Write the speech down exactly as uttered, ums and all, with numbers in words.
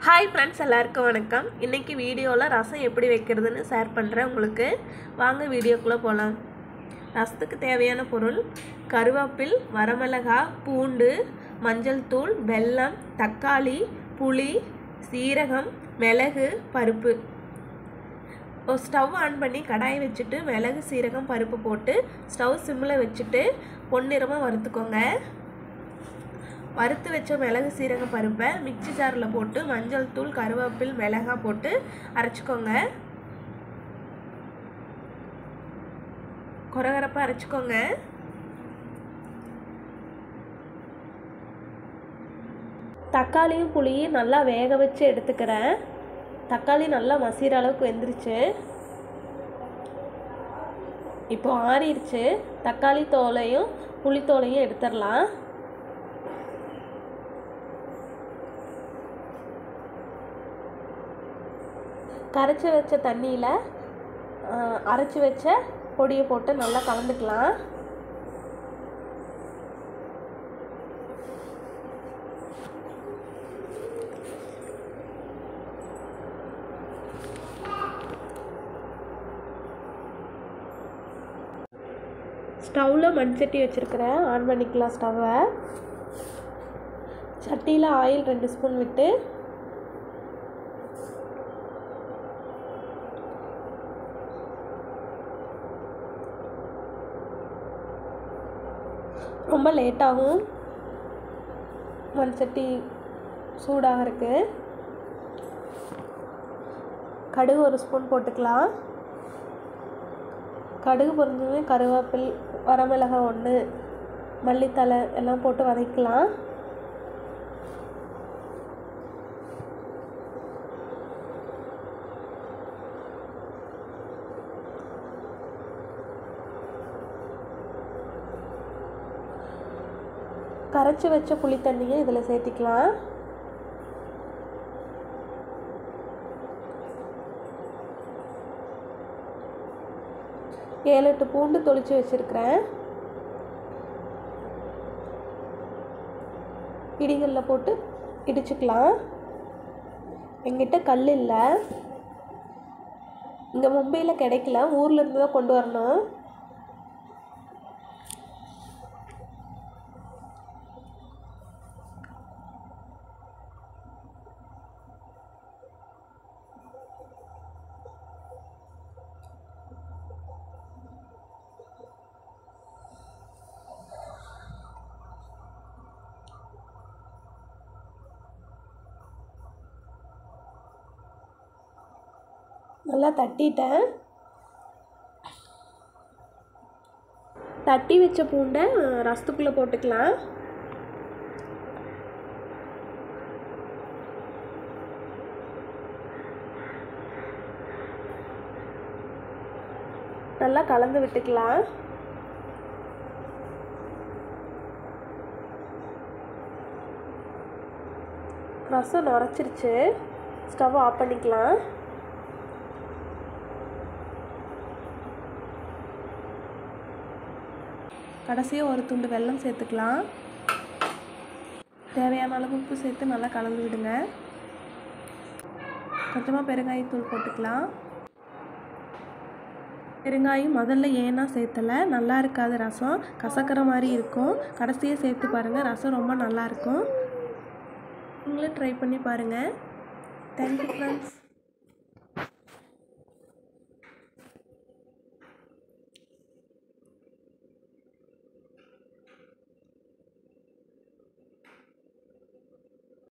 Hi friends, எல்லாருக்கும் வணக்கம். இன்றைக்கி வீடியோவில் ரசம் எப்படி வைக்கிறதுன்னு ஷேர் பண்ணுறேன் உங்களுக்கு. வாங்க வீடியோக்குள்ளே போகலாம். ரசத்துக்கு தேவையான பொருள்: கருவேப்பில், வரமிளகாய், பூண்டு, மஞ்சள் தூள், வெல்லம், தக்காளி, புளி, சீரகம், மிளகு, பருப்பு. ஒரு ஸ்டவ் ஆன் பண்ணி கடாயை வச்சுட்டு மிளகு, சீரகம், பருப்பு போட்டு ஸ்டவ் சிம்மில் வச்சுட்டு பொன்னிறமாக வறுத்துக்கோங்க. வறுத்து வச்ச மிளகு, சீரகம், பருப்பை மிக்சி ஜாரில் போட்டு மஞ்சள் தூள், கருவேப்பில், மிளகாய் போட்டு அரைச்சிக்கோங்க. கொரகரப்பாக அரைச்சிக்கோங்க. தக்காளியும் புளியும் நல்லா வேக வச்சு எடுத்துக்கிறேன். தக்காளி நல்லா மசிகிற அளவுக்கு வெந்துருச்சு. இப்போ ஆறிடுச்சு. தக்காளி தோலையும் புளித்தோலையும் எடுத்துடலாம். கரைச்சி வச்ச தண்ணியில் அரைச்சி வச்ச பொடியை போட்டு நல்லா கலந்துக்கலாம். ஸ்டவ்வில் மண் சட்டி வச்சுருக்கிறேன். ஆன் பண்ணிக்கலாம் ஸ்டவ்வை. சட்டியில் ஆயில் ரெண்டு ஸ்பூன் விட்டு ரொம்ப லேட்டாகும் மண் சட்டி சூடாகிறதுக்கு. கடுகு ஒரு ஸ்பூன் போட்டுக்கலாம். கடுகு பொரிஞ்சதுமே கருவேப்பில், வரமிளகாய் ஒன்று, மல்லித்தலை எல்லாம் போட்டு வதக்கலாம். கரைச்சி வச்ச புளி தண்ணியை இதில் சேர்த்திக்கலாம். ஏழு எட்டு பூண்டு தொளிச்சு வச்சுருக்கிறேன். இடிகளில் போட்டு இடிச்சுக்கலாம். எங்கிட்ட கல் இல்லை. இங்கே மும்பையில் கிடைக்கல, ஊரில் இருந்து தான் கொண்டு வரணும். நல்லா தட்டிட்டேன். தட்டி வச்ச பூண்டை ரசத்துக்குள்ளே போட்டுக்கலாம். நல்லா கலந்து விட்டுக்கலாம். ரசம் நுரைச்சிருச்சு. ஸ்டவ் ஆஃப் பண்ணிக்கலாம். கடைசியாக ஒரு துண்டு வெல்லம் சேர்த்துக்கலாம். தேவையான அளவு உப்பு சேர்த்து நல்லா கலந்து விடுங்க. கொஞ்சமாக பெருங்காயத்தூள் போட்டுக்கலாம். பெருங்காயம் முதல்ல ஏன்னா சேர்த்தலை, நல்லா இருக்காது. ரசம் கசக்கிற மாதிரி இருக்கும். கடைசியாக சேர்த்து பாருங்கள், ரசம் ரொம்ப நல்லாயிருக்கும். நீங்களும் ட்ரை பண்ணி பாருங்கள். Thank you friends.